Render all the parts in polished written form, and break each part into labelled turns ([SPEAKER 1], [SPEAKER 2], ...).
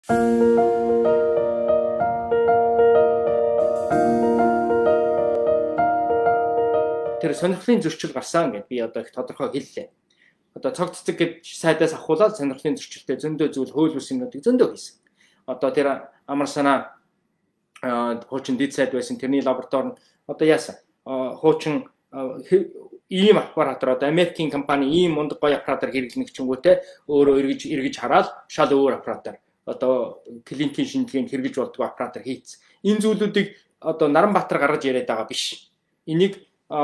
[SPEAKER 1] Тэр сонирхлын зөрчил гарсан гэдээ би одоо их тодорхой хэллээ. Одоо цог цэцэг гэж сайдаас авахуулаад сонирхлын зөрчилтэй зөндөө зүйл хууль бус юмнуудыг зөндөө хийсэн. Одоо тэр амар санаа хуучин дэд сайд байсан тэрний лаборатори одоо яасан хуучин ийм аппаратор одоо Америкийн компани ийм мундаг гоё аппаратор хэрэглэнэ гэчингүүтээ өөрөө эргэж хараад шал өөр аппаратор одоо клиникийн шинжилгээнд хэрэглэж болдог аппаратор хийц. Энэ зүйлүүдийг одоо Наранбаатар гаргаж яриад байгаа биш. Энийг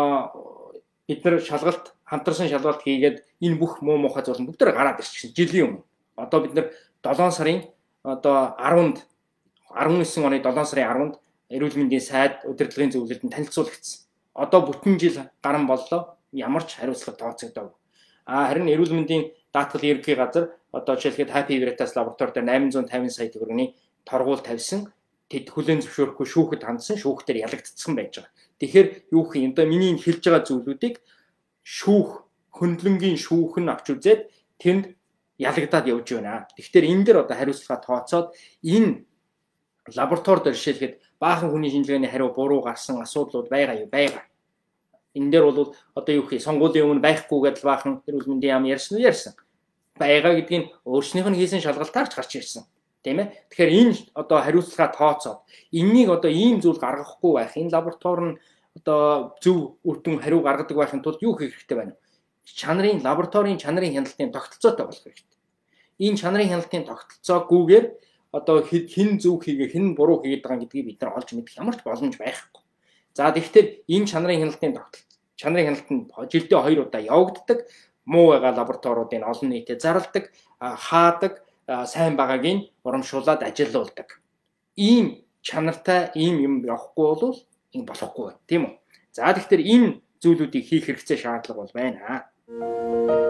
[SPEAKER 1] бид нар шалгалт хамтарсан шалгалт хийгээд энэ бүх муу муухай зүйл бүгд гараад ирчихсэн жилийн өмнө. Одоо бид нар 7 сарын одоо 10-нд 19 оны 7 сарын 10-нд эрүүл мэндийн сайд удирдлагын зөвлөлд танилцуулагдсан. Одоо бүтэн жил гарan боллоо. Ямар ч хариуцлага тооцогдоогүй. Харин эрүүл мэндийн даатгал ерөнхий газар одоо жишээлбэл Happy Veritas лабораторид 850 сая төгрөгийн торгуул тавьсан. Тэд хүлээн зөвшөөрөхгүй шүүхэд хандсан, шүүхтэр ялагдцсан байж байгаа. Тэгэхээр юу гэх юм одоо миний хэлж байгаа зүйлүүдийг хөндлөнгийн шүүх нь авч үзээд тэнд ялагдаад явж байна. Тэгэхээр энэ дэр одоо хариуцлага тооцоод энэ лабораторид жишээлхэд баахан хүний шинжилгээний хариу буруу гарсан асуудлууд байгаа юу? Байгаа. Энэ дээр бол одоо юу гэх сонгуулийн өмнө байхгүй гэдэл баахан эрүүл мэндийн яам ярьсан уу? Ярьсан. Байгаа гэдгийг өөрснийх нь хийсэн шалгалтаарч гарч ирсэн. Тийм ээ. Тэгэхээр энэ одоо хариуцлага тооцоод энэнийг одоо ийм зүйл гаргахгүй байх. Энэ лаборатори нь одоо зөв үр дүн хариу гаргадаг байхын тулд юу хийх хэрэгтэй байна? Лабораторийн чанарын хяналтын тогтолцоотой болох хэрэгтэй. Энэ чанарын хяналтын тогтолцоогүйгээр одоо хэн зөв хийгээ хэн буруу хийгээд байгаа гэдгийг бид нар олж мэдэх ямар ч боломж байхгүй. За тэгэхээр энэ чанарын хяналт нь жилдээ 2 удаа явагддаг. Муу байгаа лабораториудын олон нийтэд зарладаг, хаадаг, сайн байгаагийн урамшуулад ажиллаулдаг. Ийм чанартай ийм юм явахгүй бол энэ болохгүй байна, тийм үү? За тэгэхээр энэ зүйлүүдийг хийх хэрэгцээ шаардлага бол байна.